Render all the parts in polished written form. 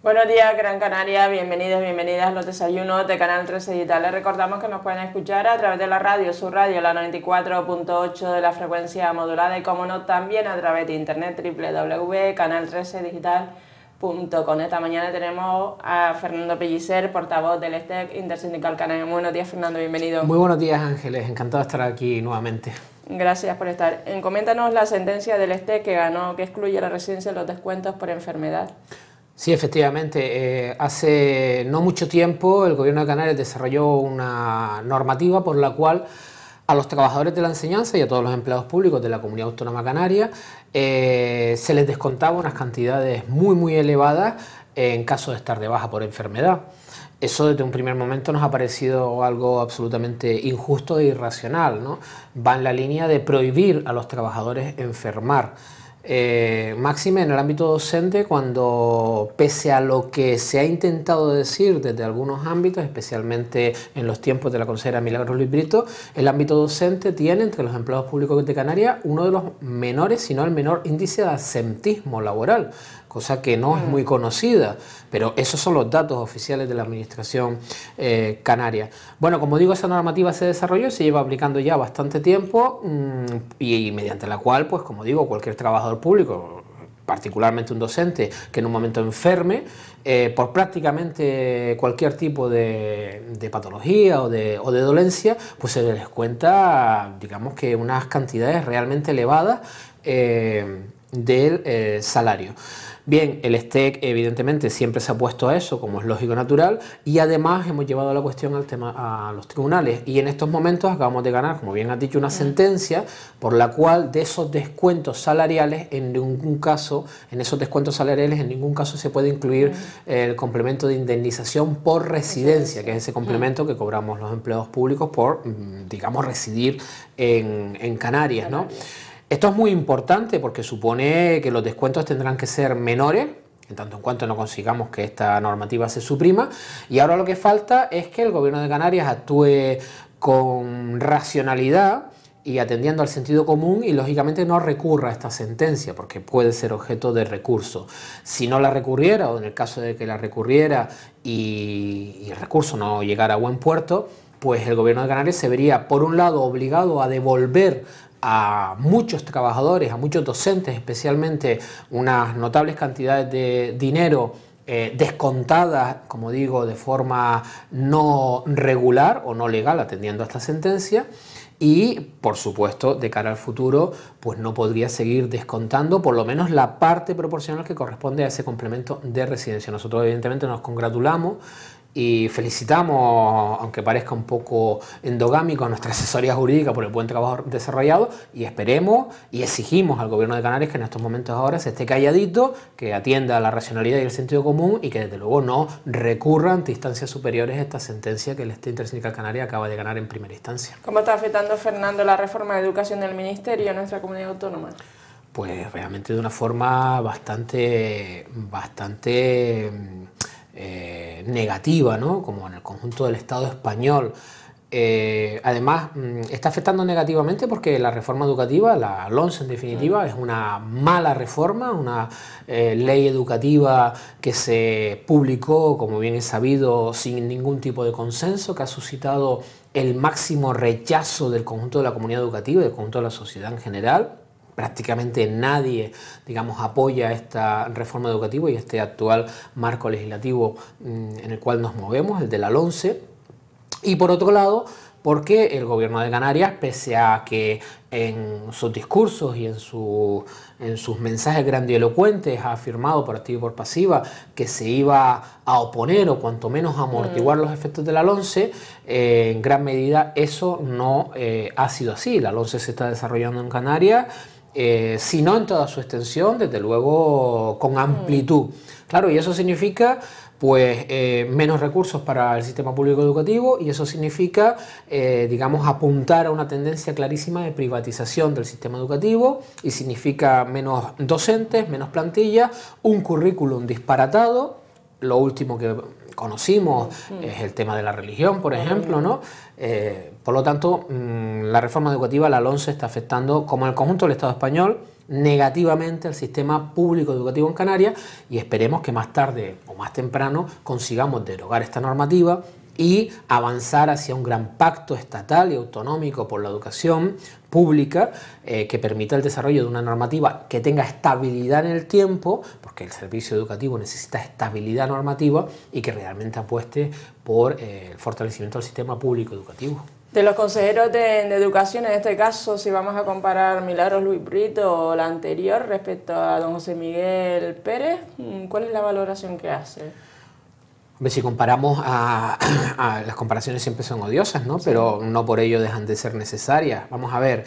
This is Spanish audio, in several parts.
Buenos días, Gran Canaria, bienvenidos, bienvenidas a los desayunos de Canal 13 Digital. Les recordamos que nos pueden escuchar a través de la radio, su radio, la 94.8 de la frecuencia modulada y, como no, también a través de internet, www.canal13digital.com. Esta mañana tenemos a Fernando Pellicer, portavoz del STEC Intersindical Canario. Buenos días, Fernando, bienvenido. Muy buenos días, Ángeles, encantado de estar aquí nuevamente. Gracias por estar. Coméntanos la sentencia del STEC que ganó, que excluye la residencia de los descuentos por enfermedad. Sí, efectivamente, hace no mucho tiempo el Gobierno de Canarias desarrolló una normativa por la cual a los trabajadores de la enseñanza y a todos los empleados públicos de la Comunidad Autónoma Canaria se les descontaba unas cantidades muy elevadas en caso de estar de baja por enfermedad. Eso desde un primer momento nos ha parecido algo absolutamente injusto e irracional, ¿no? Va en la línea de prohibir a los trabajadores enfermar. Máxime en el ámbito docente, cuando pese a lo que se ha intentado decir desde algunos ámbitos, especialmente en los tiempos de la consejera Milagros Luis Brito, el ámbito docente tiene entre los empleados públicos de Canarias uno de los menores, si no el menor índice de absentismo laboral, cosa que no es muy conocida, pero esos son los datos oficiales de la administración canaria. Bueno, como digo, esa normativa se desarrolló y se lleva aplicando ya bastante tiempo y mediante la cual, pues como digo, cualquier trabajador público, particularmente un docente, que en un momento enferme por prácticamente cualquier tipo de patología o de dolencia, pues se les cuenta, digamos que unas cantidades realmente elevadas del salario. Bien, el STEC evidentemente siempre se ha puesto a eso, como es lógico y natural, y además hemos llevado la cuestión al tema a los tribunales, y en estos momentos acabamos de ganar, como bien has dicho, una sentencia por la cual de esos descuentos salariales, en ningún caso se puede incluir el complemento de indemnización por residencia, que es ese complemento que cobramos los empleados públicos por, digamos, residir en Canarias, ¿no? Esto es muy importante porque supone que los descuentos tendrán que ser menores, en tanto en cuanto no consigamos que esta normativa se suprima, y ahora lo que falta es que el Gobierno de Canarias actúe con racionalidad y atendiendo al sentido común y lógicamente no recurra a esta sentencia porque puede ser objeto de recurso. Si no la recurriera, o en el caso de que la recurriera y el recurso no llegara a buen puerto, pues el Gobierno de Canarias se vería por un lado obligado a devolver a muchos trabajadores, a muchos docentes especialmente, unas notables cantidades de dinero descontadas, como digo, de forma no regular o no legal, atendiendo a esta sentencia, y por supuesto de cara al futuro pues no podría seguir descontando por lo menos la parte proporcional que corresponde a ese complemento de residencia. Nosotros evidentemente nos congratulamos y felicitamos, aunque parezca un poco endogámico, a nuestra asesoría jurídica por el buen trabajo desarrollado, y esperemos y exigimos al Gobierno de Canarias que en estos momentos ahora se esté calladito, que atienda a la racionalidad y el sentido común y que desde luego no recurra ante instancias superiores a esta sentencia que el STEC Intersindical Canaria acaba de ganar en primera instancia. ¿Cómo está afectando, Fernando, la reforma de educación del Ministerio a nuestra comunidad autónoma? Pues realmente de una forma bastante negativa, ¿no? Como en el conjunto del Estado español. Además, está afectando negativamente porque la reforma educativa, la LONSE en definitiva, es una mala reforma, una ley educativa que se publicó, como bien es sabido, sin ningún tipo de consenso, que ha suscitado el máximo rechazo del conjunto de la comunidad educativa y del conjunto de la sociedad en general. Prácticamente nadie, digamos, apoya esta reforma educativa y este actual marco legislativo en el cual nos movemos, el de la LONSE. Y por otro lado, porque el Gobierno de Canarias, pese a que en sus discursos y en sus mensajes grandilocuentes ha afirmado por activa y por pasiva que se iba a oponer o cuanto menos a amortiguar los efectos de la LONSE, en gran medida eso no ha sido así. La LONSE se está desarrollando en Canarias, si no en toda su extensión, desde luego con amplitud. Claro, y eso significa pues menos recursos para el sistema público educativo, y eso significa, digamos, apuntar a una tendencia clarísima de privatización del sistema educativo, y significa menos docentes, menos plantillas, un currículum disparatado. Lo último que conocimos es el tema de la religión, por ejemplo, ¿no? Por lo tanto, la reforma educativa, la LONSE, está afectando, como en el conjunto del Estado español, negativamente al sistema público educativo en Canarias, y esperemos que más tarde o más temprano consigamos derogar esta normativa y avanzar hacia un gran pacto estatal y autonómico por la educación pública que permita el desarrollo de una normativa que tenga estabilidad en el tiempo, porque el servicio educativo necesita estabilidad normativa, y que realmente apueste por el fortalecimiento del sistema público educativo. De los consejeros de educación, en este caso, si vamos a comparar Milagros Luis Brito o la anterior respecto a don José Miguel Pérez, ¿cuál es la valoración que hace? Si comparamos las comparaciones siempre son odiosas, ¿no? Sí. Pero no por ello dejan de ser necesarias. Vamos a ver,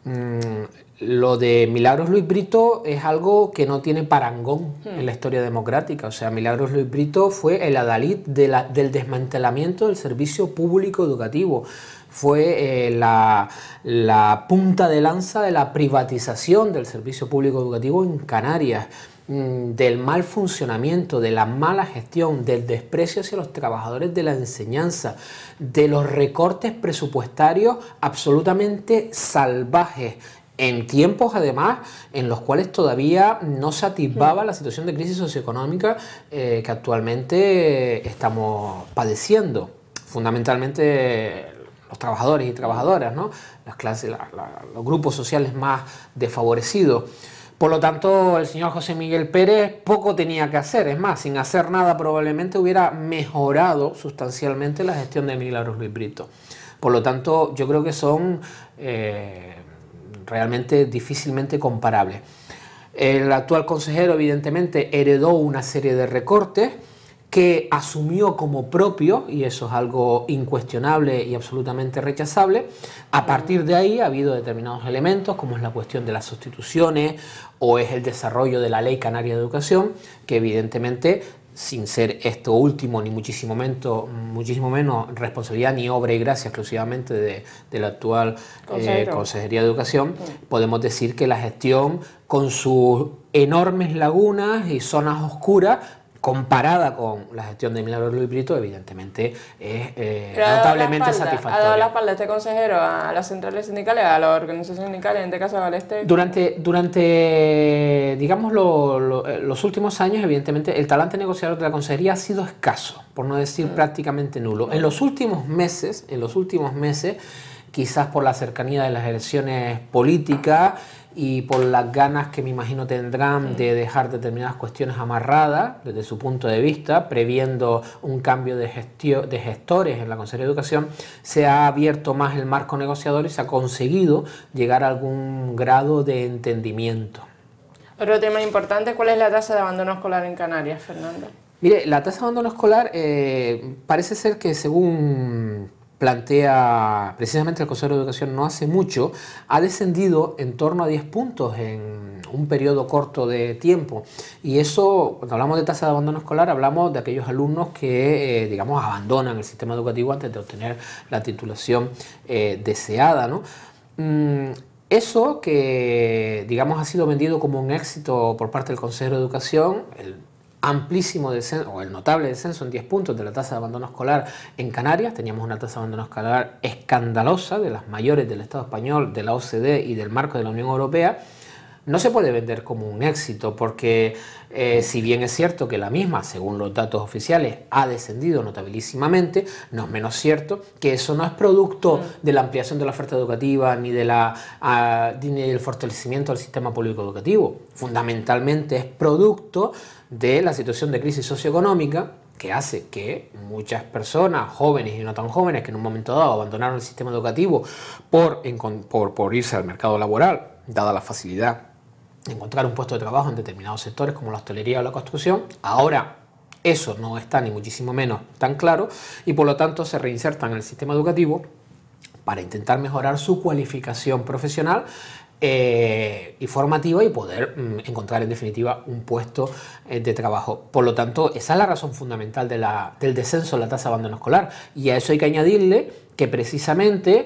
lo de Milagros Luis Brito es algo que no tiene parangón en la historia democrática. O sea, Milagros Luis Brito fue el adalid del desmantelamiento del servicio público educativo. Fue la punta de lanza de la privatización del servicio público educativo en Canarias, del mal funcionamiento, de la mala gestión, del desprecio hacia los trabajadores de la enseñanza, de los recortes presupuestarios absolutamente salvajes, en tiempos además en los cuales todavía no se atisbaba la situación de crisis socioeconómica que actualmente estamos padeciendo, fundamentalmente los trabajadores y trabajadoras, ¿no? Las clases, los grupos sociales más desfavorecidos. Por lo tanto, el señor José Miguel Pérez poco tenía que hacer. Es más, sin hacer nada probablemente hubiera mejorado sustancialmente la gestión de Milagros Luis Brito. Por lo tanto, yo creo que son realmente difícilmente comparables. El actual consejero, evidentemente, heredó una serie de recortes que asumió como propio, y eso es algo incuestionable y absolutamente rechazable. A partir de ahí ha habido determinados elementos, como es la cuestión de las sustituciones o es el desarrollo de la Ley Canaria de Educación, que evidentemente, sin ser esto último ni muchísimo menos responsabilidad ni obra y gracia exclusivamente de la actual Consejería de Educación, podemos decir que la gestión, con sus enormes lagunas y zonas oscuras, comparada con la gestión de Milagros Luis Brito, evidentemente es notablemente satisfactoria. ¿Ha dado la espalda este consejero a las centrales sindicales, a las organizaciones sindicales, en este caso a Galeste? Durante digamos, los últimos años, evidentemente, el talante negociador de la consejería ha sido escaso, por no decir prácticamente nulo. En los últimos meses, quizás por la cercanía de las elecciones políticas y por las ganas que me imagino tendrán de dejar determinadas cuestiones amarradas desde su punto de vista, previendo un cambio de gestores en la Consejería de Educación, se ha abierto más el marco negociador y se ha conseguido llegar a algún grado de entendimiento. Otro tema importante, ¿cuál es la tasa de abandono escolar en Canarias, Fernando? Mire, la tasa de abandono escolar parece ser que, según plantea precisamente el Consejo de Educación no hace mucho, ha descendido en torno a 10 puntos en un periodo corto de tiempo. Y eso, cuando hablamos de tasa de abandono escolar, hablamos de aquellos alumnos que, digamos, abandonan el sistema educativo antes de obtener la titulación deseada, ¿no? Eso que, digamos, ha sido vendido como un éxito por parte del Consejo de Educación, el amplísimo descenso, o el notable descenso en 10 puntos de la tasa de abandono escolar en Canarias. Teníamos una tasa de abandono escolar escandalosa, de las mayores del Estado español, de la OCDE y del marco de la Unión Europea. No se puede vender como un éxito porque si bien es cierto que la misma, según los datos oficiales, ha descendido notabilísimamente, no es menos cierto que eso no es producto de la ampliación de la oferta educativa ni del fortalecimiento del sistema público educativo. Fundamentalmente es producto de la situación de crisis socioeconómica que hace que muchas personas, jóvenes y no tan jóvenes, que en un momento dado abandonaron el sistema educativo por irse al mercado laboral, dada la facilidad de encontrar un puesto de trabajo en determinados sectores como la hostelería o la construcción, ahora eso no está ni muchísimo menos tan claro y por lo tanto se reinsertan en el sistema educativo para intentar mejorar su cualificación profesional y formativa y poder encontrar en definitiva un puesto de trabajo. Por lo tanto, esa es la razón fundamental del descenso de la tasa de abandono escolar, y a eso hay que añadirle que precisamente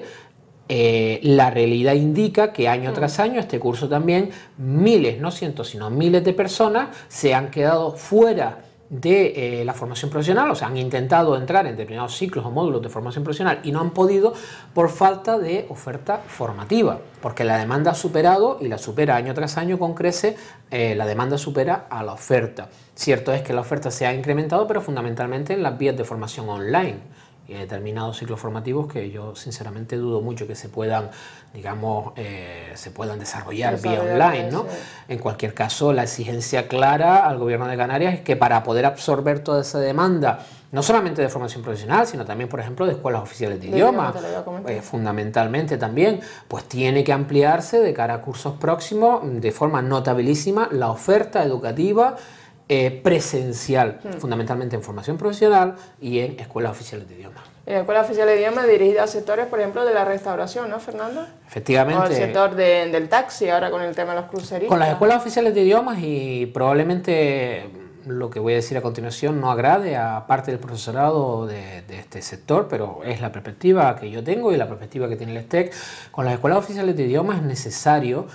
la realidad indica que año tras año, este curso también, miles, no cientos, sino miles de personas se han quedado fuera de la formación profesional, o sea, han intentado entrar en determinados ciclos o módulos de formación profesional y no han podido por falta de oferta formativa, porque la demanda ha superado y la supera año tras año con crece, la demanda supera a la oferta. Cierto es que la oferta se ha incrementado, pero fundamentalmente en las vías de formación online y determinados ciclos formativos que yo sinceramente dudo mucho que se puedan, digamos, se puedan desarrollar vía online, ¿no? Sí. En cualquier caso, la exigencia clara al Gobierno de Canarias es que para poder absorber toda esa demanda, no solamente de formación profesional, sino también, por ejemplo, de escuelas oficiales de idiomas, fundamentalmente también, pues tiene que ampliarse de cara a cursos próximos de forma notabilísima la oferta educativa presencial, fundamentalmente en formación profesional y en escuelas oficiales de idiomas. En escuelas oficiales de idiomas dirigidas a sectores, por ejemplo, de la restauración, ¿no, Fernando? Efectivamente. O el sector del taxi, ahora con el tema de los cruceristas. Con las escuelas oficiales de idiomas, y probablemente lo que voy a decir a continuación no agrade a parte del profesorado de este sector, pero es la perspectiva que yo tengo y la perspectiva que tiene el STEC. Con las escuelas oficiales de idiomas es necesario,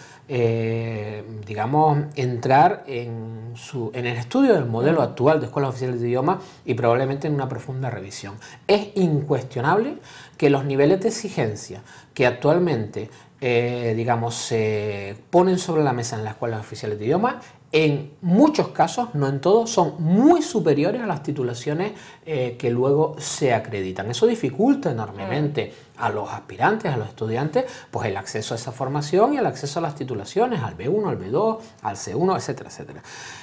digamos, entrar en el estudio del modelo actual de escuelas oficiales de idiomas y probablemente en una profunda revisión. Es incuestionable que los niveles de exigencia que actualmente, digamos, se ponen sobre la mesa en las escuelas oficiales de idiomas, en muchos casos, no en todos, son muy superiores a las titulaciones que luego se acreditan. Eso dificulta enormemente a los aspirantes, a los estudiantes, pues el acceso a esa formación y el acceso a las titulaciones, al B1, al B2, al C1, etcétera, etcétera.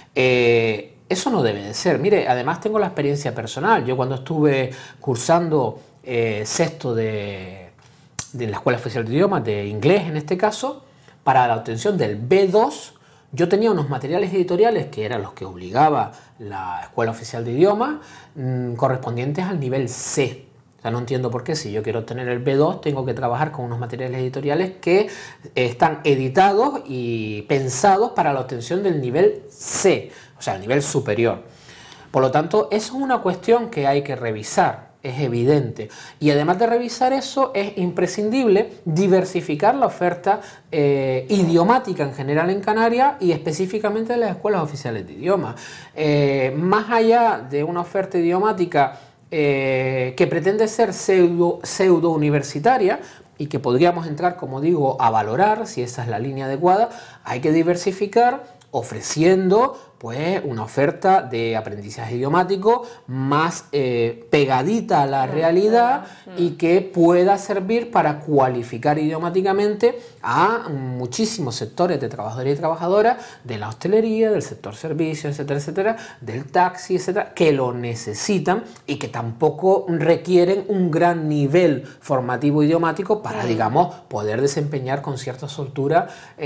Eso no debe de ser. Mire, además tengo la experiencia personal. Yo cuando estuve cursando sexto de la Escuela Oficial de Idiomas, de inglés en este caso, para la obtención del B2, yo tenía unos materiales editoriales que eran los que obligaba la Escuela Oficial de Idiomas, correspondientes al nivel C. O sea, no entiendo por qué si yo quiero obtener el B2 tengo que trabajar con unos materiales editoriales que están editados y pensados para la obtención del nivel C, o sea, el nivel superior. Por lo tanto, eso es una cuestión que hay que revisar. Es evidente. Y además de revisar eso, es imprescindible diversificar la oferta idiomática en general en Canarias y específicamente en las escuelas oficiales de idiomas. Más allá de una oferta idiomática que pretende ser pseudo universitaria y que podríamos entrar, como digo, a valorar si esa es la línea adecuada, hay que diversificar ofreciendo pues una oferta de aprendizaje idiomático más pegadita a la realidad y que pueda servir para cualificar idiomáticamente a muchísimos sectores de trabajadores y trabajadoras de la hostelería, del sector servicios, etcétera, etcétera, del taxi, etcétera, que lo necesitan y que tampoco requieren un gran nivel formativo idiomático para, digamos, poder desempeñar con cierta soltura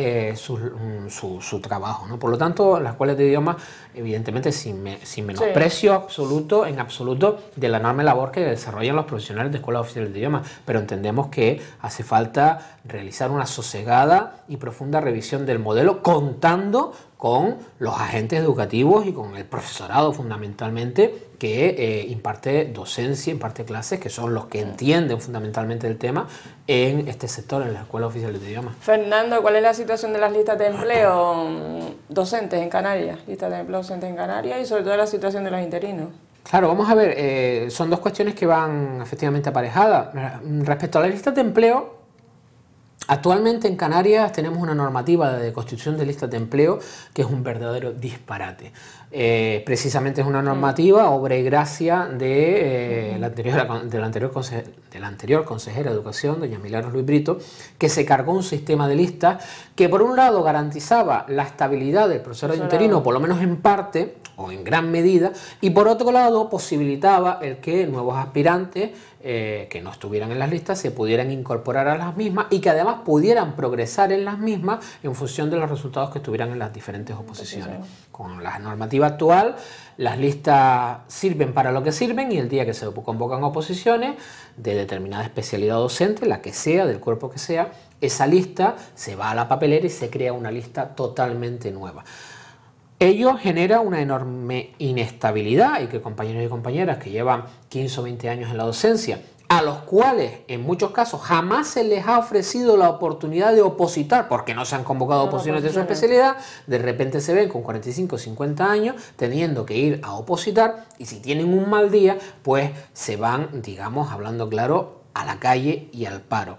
su trabajo, ¿no? Por lo tanto, las escuelas de idiomas, evidentemente sin menosprecio absoluto, en absoluto, de la enorme labor que desarrollan los profesionales de escuelas oficiales de idiomas, pero entendemos que hace falta realizar una sosegada y profunda revisión del modelo, contando con los agentes educativos y con el profesorado fundamentalmente que imparte docencia, imparte clases, que son los que entienden fundamentalmente el tema en este sector, en las escuelas oficiales de idiomas. Fernando, ¿cuál es la situación de las listas de empleo docentes en Canarias? Listas de empleo docentes en Canarias y sobre todo la situación de los interinos. Claro, vamos a ver, son dos cuestiones que van efectivamente aparejadas. Respecto a las listas de empleo, actualmente en Canarias tenemos una normativa de constitución de listas de empleo que es un verdadero disparate. Precisamente es una normativa, obra y gracia de la anterior consejera de Educación, doña Milagros Luis Brito, que se cargó un sistema de listas que por un lado garantizaba la estabilidad del profesorado interino, por lo menos en parte o en gran medida, y por otro lado posibilitaba el que nuevos aspirantes que no estuvieran en las listas se pudieran incorporar a las mismas y que además pudieran progresar en las mismas en función de los resultados que estuvieran en las diferentes oposiciones. Con la normativa actual, las listas sirven para lo que sirven y el día que se convocan oposiciones de determinada especialidad docente, la que sea, del cuerpo que sea, esa lista se va a la papelera y se crea una lista totalmente nueva. Ello genera una enorme inestabilidad y que compañeros y compañeras que llevan 15 o 20 años en la docencia a los cuales en muchos casos jamás se les ha ofrecido la oportunidad de opositar porque no se han convocado a oposiciones de su especialidad, de repente se ven con 45 o 50 años teniendo que ir a opositar, y si tienen un mal día pues se van, digamos, hablando claro, a la calle y al paro.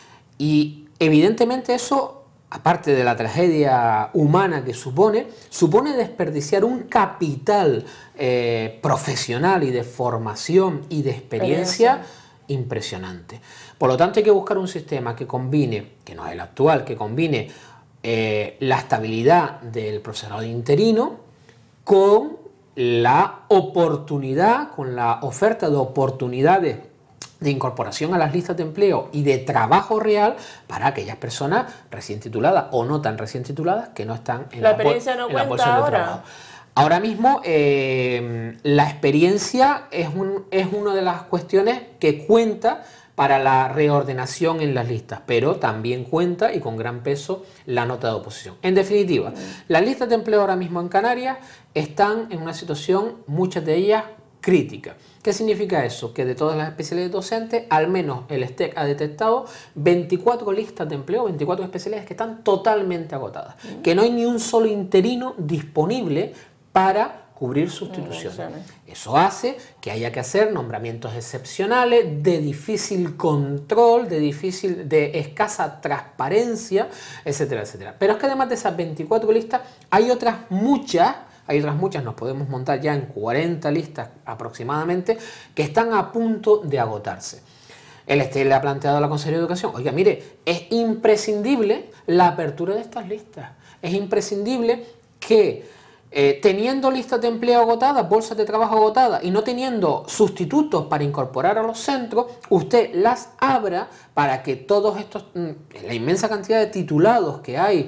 Y evidentemente eso, aparte de la tragedia humana que supone desperdiciar un capital profesional y de formación y de experiencia impresionante. Por lo tanto hay que buscar un sistema que combine, que no es el actual, que combine la estabilidad del profesorado interino con la oportunidad, con la oferta de oportunidades de incorporación a las listas de empleo y de trabajo real para aquellas personas recién tituladas o no tan recién tituladas que no están en la experiencia no cuenta ahora. Ahora mismo la experiencia es una de las cuestiones que cuenta para la reordenación en las listas, pero también cuenta, y con gran peso, la nota de oposición. En definitiva, las listas de empleo ahora mismo en Canarias están en una situación, muchas de ellas, crítica. ¿Qué significa eso? Que de todas las especialidades docentes, al menos el STEC ha detectado 24 listas de empleo, 24 especialidades que están totalmente agotadas, que no hay ni un solo interino disponible para cubrir sustituciones. Eso hace que haya que hacer nombramientos excepcionales, de difícil control, de escasa transparencia, etcétera, etcétera. Pero es que además de esas 24 listas, hay otras muchas, nos podemos montar ya en 40 listas aproximadamente, que están a punto de agotarse. El STEC le ha planteado a la Consejería de Educación, oiga, mire, es imprescindible la apertura de estas listas, es imprescindible que teniendo listas de empleo agotadas, bolsas de trabajo agotadas y no teniendo sustitutos para incorporar a los centros, usted las abra para que todos estos, la inmensa cantidad de titulados que hay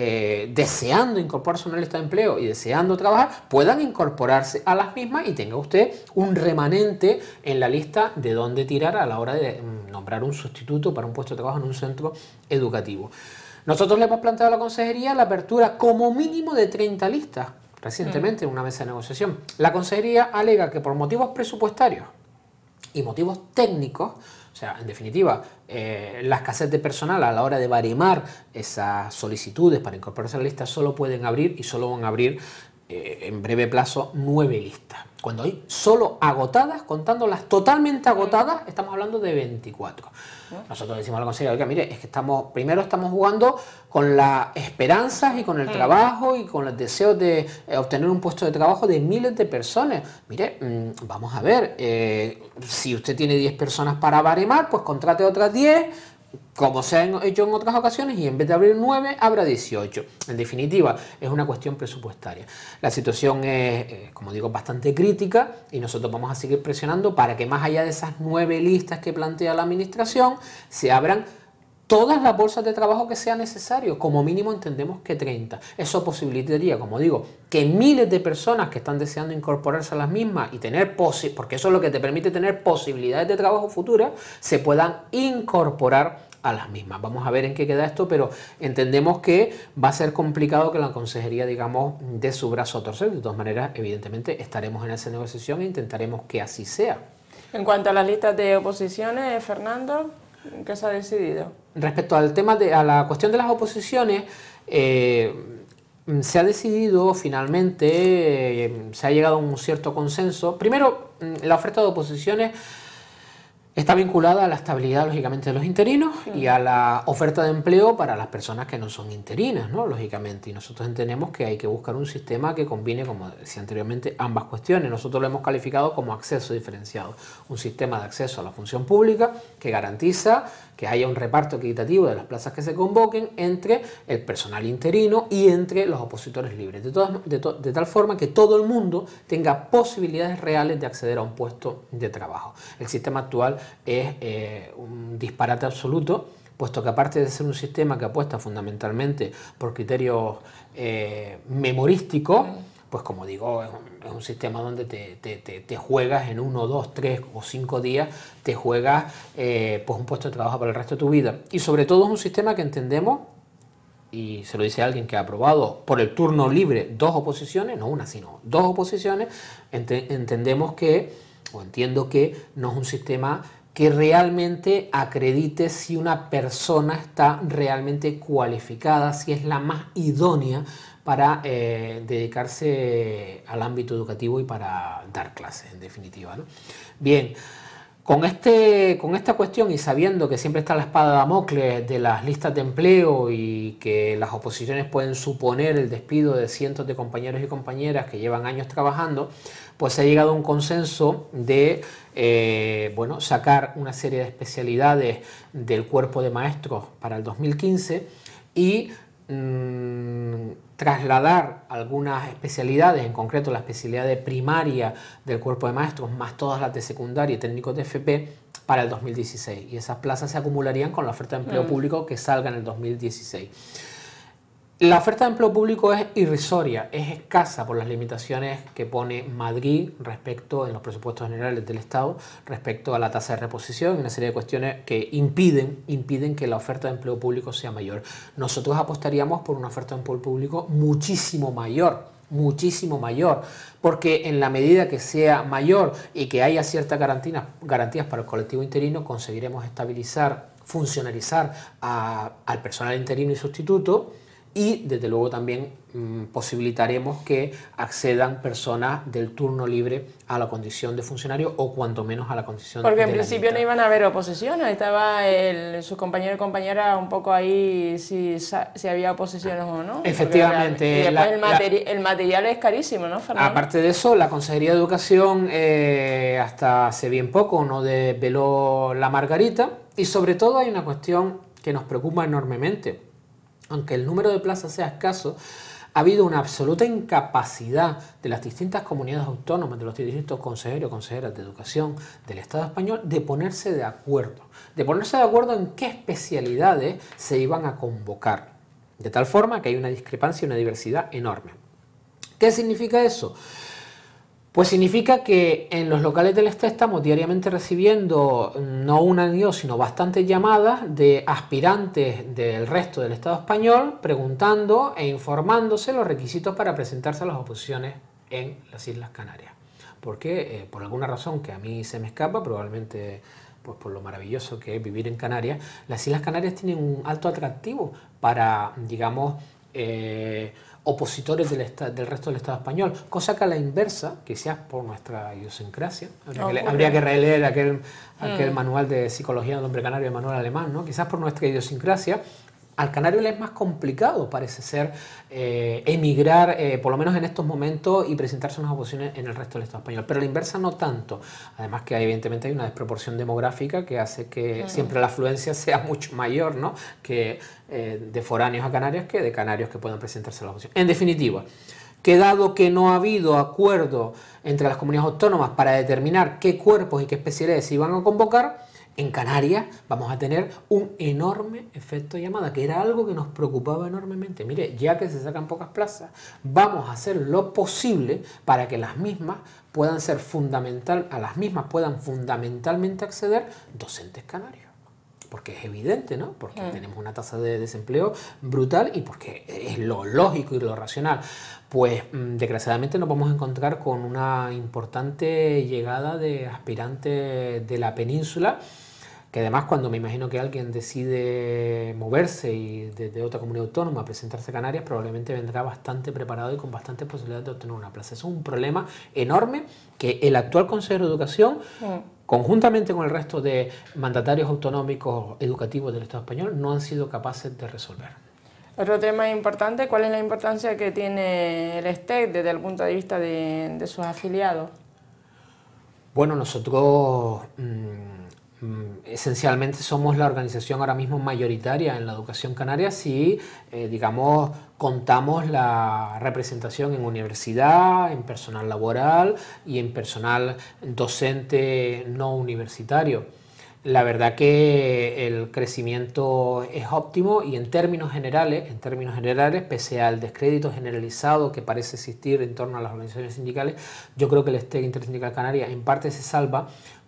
deseando incorporarse a una lista de empleo y deseando trabajar, puedan incorporarse a las mismas y tenga usted un remanente en la lista de dónde tirar a la hora de nombrar un sustituto para un puesto de trabajo en un centro educativo. Nosotros le hemos planteado a la Consejería la apertura como mínimo de 30 listas, recientemente en una mesa de negociación. La Consejería alega que por motivos presupuestarios y motivos técnicos, o sea, en definitiva, la escasez de personal a la hora de baremar esas solicitudes para incorporarse a la lista, solo pueden abrir y solo van a abrir en breve plazo 9 listas. Cuando hay solo agotadas, contándolas totalmente agotadas, estamos hablando de 24. Nosotros decimos a la Consejería, oiga, mire, es que primero estamos jugando con las esperanzas y con el trabajo y con los deseos de obtener un puesto de trabajo de miles de personas. Mire, vamos a ver, si usted tiene 10 personas para baremar, pues contrate otras 10, como se han hecho en otras ocasiones, y en vez de abrir 9, habrá 18. En definitiva, es una cuestión presupuestaria. La situación es, como digo, bastante crítica y nosotros vamos a seguir presionando para que más allá de esas 9 listas que plantea la Administración, se abran todas las bolsas de trabajo que sea necesario. Como mínimo entendemos que 30. Eso posibilitaría, como digo, que miles de personas que están deseando incorporarse a las mismas y tener porque eso es lo que te permite tener posibilidades de trabajo futuras, se puedan incorporar a las mismas. Vamos a ver en qué queda esto, pero entendemos que va a ser complicado que la Consejería, digamos, dé su brazo a torcer. De todas maneras, evidentemente, estaremos en esa negociación e intentaremos que así sea. En cuanto a las listas de oposiciones, Fernando, ¿qué se ha decidido? Respecto al tema a la cuestión de las oposiciones, se ha decidido finalmente, se ha llegado a un cierto consenso. Primero, la oferta de oposiciones está vinculada a la estabilidad, lógicamente, de los interinos y a la oferta de empleo para las personas que no son interinas, ¿no? Lógicamente. Y nosotros entendemos que hay que buscar un sistema que combine, como decía anteriormente, ambas cuestiones. Nosotros lo hemos calificado como acceso diferenciado. Un sistema de acceso a la función pública que garantiza que haya un reparto equitativo de las plazas que se convoquen entre el personal interino y entre los opositores libres, de tal forma que todo el mundo tenga posibilidades reales de acceder a un puesto de trabajo. El sistema actual es un disparate absoluto, puesto que aparte de ser un sistema que apuesta fundamentalmente por criterios memorísticos, pues como digo, es un sistema donde te juegas en 1, 2, 3 o 5 días, te juegas pues un puesto de trabajo para el resto de tu vida. Y sobre todo es un sistema que entendemos, y se lo dice alguien que ha aprobado por el turno libre 2 oposiciones, no una sino 2 oposiciones, entendemos que, o entiendo que no es un sistema que realmente acredite si una persona está realmente cualificada, si es la más idónea para dedicarse al ámbito educativo y para dar clases, en definitiva, ¿no? Bien, con esta cuestión y sabiendo que siempre está la espada de Damocles de las listas de empleo y que las oposiciones pueden suponer el despido de cientos de compañeros y compañeras que llevan años trabajando, pues se ha llegado a un consenso de bueno, sacar una serie de especialidades del cuerpo de maestros para el 2015 y trasladar algunas especialidades, en concreto la especialidad de primaria del cuerpo de maestros, más todas las de secundaria y técnicos de FP, para el 2016. Y esas plazas se acumularían con la oferta de empleo público que salga en el 2016. La oferta de empleo público es irrisoria, es escasa por las limitaciones que pone Madrid respecto en los presupuestos generales del Estado, respecto a la tasa de reposición y una serie de cuestiones que impiden que la oferta de empleo público sea mayor. Nosotros apostaríamos por una oferta de empleo público muchísimo mayor, porque en la medida que sea mayor y que haya ciertas garantías para el colectivo interino, conseguiremos estabilizar, funcionalizar al personal interino y sustituto. Y desde luego también posibilitaremos que accedan personas del turno libre a la condición de funcionario o cuanto menos a la condición de Porque en principio no iban a haber oposiciones, estaba sus compañeros y compañeras un poco ahí si había oposiciones o no. Efectivamente. Y después el material es carísimo, ¿no, Fernando? Aparte de eso, la Consejería de Educación hasta hace bien poco no desveló la margarita y sobre todo hay una cuestión que nos preocupa enormemente. Aunque el número de plazas sea escaso, ha habido una absoluta incapacidad de las distintas comunidades autónomas, de los distintos consejeros y consejeras de educación del Estado español, de ponerse de acuerdo en qué especialidades se iban a convocar, de tal forma que hay una discrepancia y una diversidad enorme. ¿Qué significa eso? Pues significa que en los locales del Estado estamos diariamente recibiendo no una ni dos, sino bastantes llamadas de aspirantes del resto del Estado español preguntando e informándose los requisitos para presentarse a las oposiciones en las Islas Canarias. Porque por alguna razón que a mí se me escapa, probablemente pues por lo maravilloso que es vivir en Canarias, las Islas Canarias tienen un alto atractivo para, digamos, opositores del resto del Estado español, cosa que a la inversa, quizás por nuestra idiosincrasia, habría que releer aquel manual de psicología del hombre canario de Manuel Alemán, ¿no? Quizás por nuestra idiosincrasia, al canario le es más complicado, parece ser, emigrar, por lo menos en estos momentos, y presentarse a unas oposiciones en el resto del Estado español. Pero a la inversa no tanto. Además que evidentemente hay una desproporción demográfica que hace que siempre la afluencia sea mucho mayor, ¿no? Que de foráneos a Canarias que de canarios que puedan presentarse a la oposición. En definitiva, que dado que no ha habido acuerdo entre las comunidades autónomas para determinar qué cuerpos y qué especialidades se iban a convocar, en Canarias vamos a tener un enorme efecto llamada, que era algo que nos preocupaba enormemente. Mire, ya que se sacan pocas plazas, vamos a hacer lo posible para que las mismas puedan fundamentalmente acceder docentes canarios. Porque es evidente, ¿no? Porque tenemos una tasa de desempleo brutal y porque es lo lógico y lo racional. Pues desgraciadamente nos vamos a encontrar con una importante llegada de aspirantes de la península, que además cuando me imagino que alguien decide moverse y desde otra comunidad autónoma a presentarse a Canarias, probablemente vendrá bastante preparado y con bastantes posibilidades de obtener una plaza. Eso es un problema enorme que el actual consejero de Educación, conjuntamente con el resto de mandatarios autonómicos educativos del Estado español, no han sido capaces de resolver. Otro tema importante, ¿cuál es la importancia que tiene el STEC desde el punto de vista de sus afiliados? Bueno, nosotros esencialmente somos la organización ahora mismo mayoritaria en la educación canaria si, digamos, contamos la representación en universidad, en personal laboral y en personal docente no universitario. La verdad que el crecimiento es óptimo y en términos generales, pese al descrédito generalizado que parece existir en torno a las organizaciones sindicales, yo creo que el STEC Intersindical Canaria en parte se salva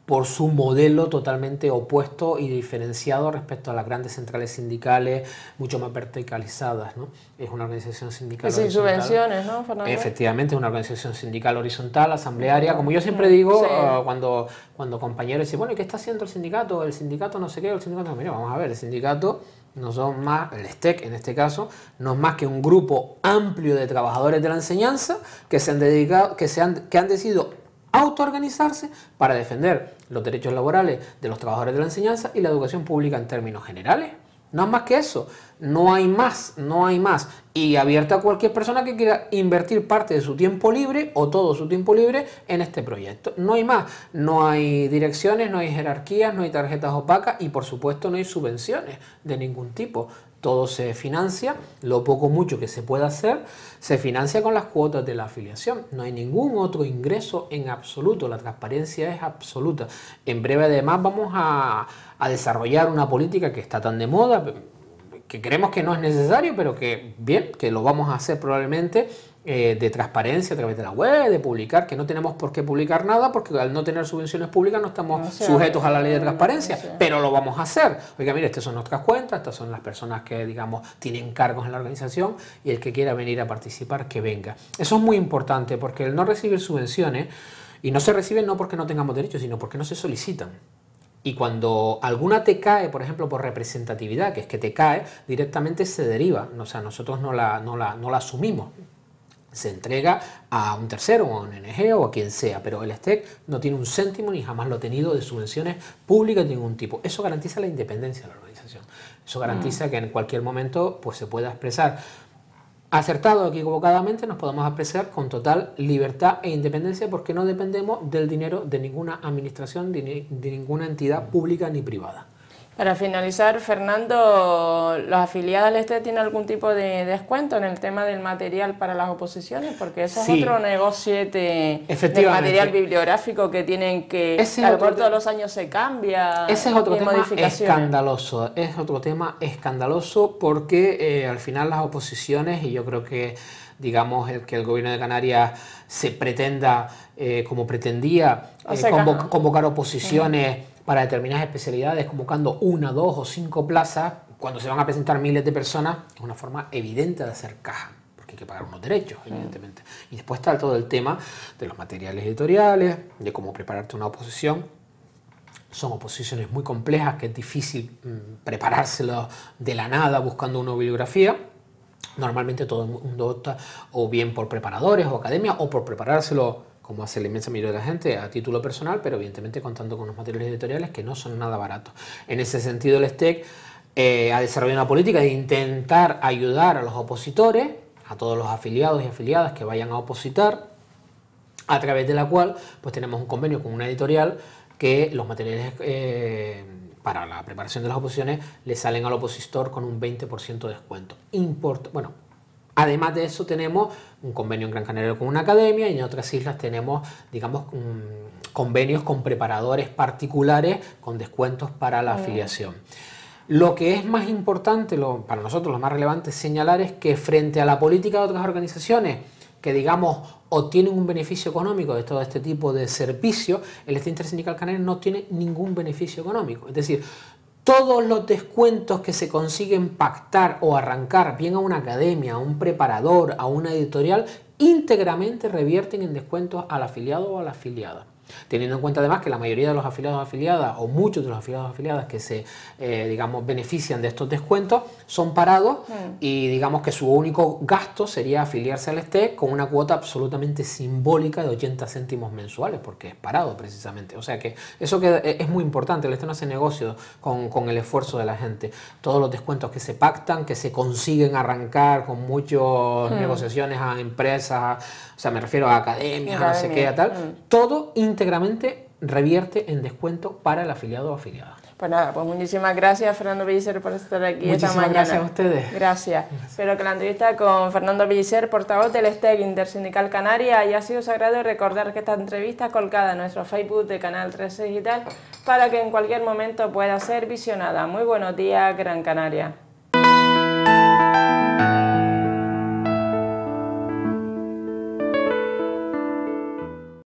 por su modelo totalmente opuesto y diferenciado respecto a las grandes centrales sindicales, mucho más verticalizadas, ¿no? Es una organización sindical sin subvenciones, ¿no, Fernando? Efectivamente, es una organización sindical horizontal, asamblearia. Como yo siempre digo, sí. cuando compañeros dicen, bueno, ¿y qué está haciendo el sindicato? El sindicato no sé qué, el sindicato... Mira, vamos a ver, el sindicato no son más, el STEC en este caso, no es más que un grupo amplio de trabajadores de la enseñanza que se han dedicado, que han decidido autoorganizarse para defender los derechos laborales de los trabajadores de la enseñanza y la educación pública en términos generales. No es más que eso, no hay más, no hay más. Y abierta a cualquier persona que quiera invertir parte de su tiempo libre o todo su tiempo libre en este proyecto. No hay más, no hay direcciones, no hay jerarquías, no hay tarjetas opacas y por supuesto no hay subvenciones de ningún tipo. Todo se financia, lo poco o mucho que se pueda hacer, se financia con las cuotas de la afiliación. No hay ningún otro ingreso en absoluto, la transparencia es absoluta. En breve además vamos a desarrollar una política que está tan de moda, que creemos que no es necesario, pero que bien, que lo vamos a hacer probablemente, de transparencia a través de la web, de publicar, que no tenemos por qué publicar nada, porque al no tener subvenciones públicas no estamos sujetos a la ley de transparencia, pero lo vamos a hacer. Oiga, mire, estas son nuestras cuentas, estas son las personas que, digamos, tienen cargos en la organización y el que quiera venir a participar, que venga. Eso es muy importante, porque el no recibir subvenciones, y no se reciben no porque no tengamos derechos, sino porque no se solicitan. Y cuando alguna te cae, por ejemplo, por representatividad, que es que te cae, directamente se deriva. O sea, nosotros no la asumimos. Se entrega a un tercero, o a un ONG o a quien sea, pero el STEC no tiene un céntimo ni jamás lo ha tenido de subvenciones públicas de ningún tipo. Eso garantiza la independencia de la organización. Eso garantiza que en cualquier momento pues, se pueda expresar. Acertado o equivocadamente nos podemos expresar con total libertad e independencia porque no dependemos del dinero de ninguna administración, de ninguna entidad pública ni privada. Para finalizar, Fernando, ¿los afiliados al STEC tienen algún tipo de descuento en el tema del material para las oposiciones? Porque eso es otro negocio del material bibliográfico que tienen que... A lo mejor todos los años se cambia. Ese es otro tema escandaloso. Es otro tema escandaloso porque al final las oposiciones, y yo creo que digamos el que el gobierno de Canarias se pretenda, como pretendía, convocar oposiciones para determinadas especialidades, convocando 1, 2 o 5 plazas, cuando se van a presentar miles de personas, es una forma evidente de hacer caja, porque hay que pagar unos derechos, evidentemente. Y después está todo el tema de los materiales editoriales, de cómo prepararte una oposición. Son oposiciones muy complejas, que es difícil preparárselo de la nada buscando una bibliografía. Normalmente todo el mundo opta o bien por preparadores o academias, o por preparárselo, como hace la inmensa mayoría de la gente, a título personal, pero evidentemente contando con unos materiales editoriales que no son nada baratos. En ese sentido, el STEC ha desarrollado una política de intentar ayudar a los opositores, a todos los afiliados y afiliadas que vayan a opositar, a través de la cual pues tenemos un convenio con una editorial que los materiales para la preparación de las oposiciones le salen al opositor con un 20% de descuento. Además de eso tenemos un convenio en Gran Canaria con una academia y en otras islas tenemos, digamos, convenios con preparadores particulares con descuentos para la afiliación. Lo que es más importante, para nosotros lo más relevante es señalar es que frente a la política de otras organizaciones que, digamos, obtienen un beneficio económico de todo este tipo de servicios, el STEC Intersindical Canario no tiene ningún beneficio económico. Es decir, todos los descuentos que se consiguen pactar o arrancar bien a una academia, a un preparador, a una editorial, íntegramente revierten en descuentos al afiliado o a la afiliada. Teniendo en cuenta además que la mayoría de los afiliados o afiliadas, o muchos de los afiliados o afiliadas que se, digamos, benefician de estos descuentos, son parados y digamos que su único gasto sería afiliarse al STEC con una cuota absolutamente simbólica de 80 céntimos mensuales, porque es parado precisamente. O sea que eso es muy importante, el STEC no hace negocio con el esfuerzo de la gente. Todos los descuentos que se pactan, que se consiguen arrancar con muchas negociaciones a empresas, o sea, me refiero a academias, a no sé qué, a tal, todo íntegramente revierte en descuento para el afiliado o afiliada. Pues nada, pues muchísimas gracias, Fernando Pellicer, por estar aquí esta mañana. Gracias a ustedes. Gracias. Espero que la entrevista con Fernando Pellicer, portavoz del STEC Intersindical Canaria, haya sido sagrado, y recordar que esta entrevista colgada en nuestro Facebook de Canal 13 Digital para que en cualquier momento pueda ser visionada. Muy buenos días, Gran Canaria.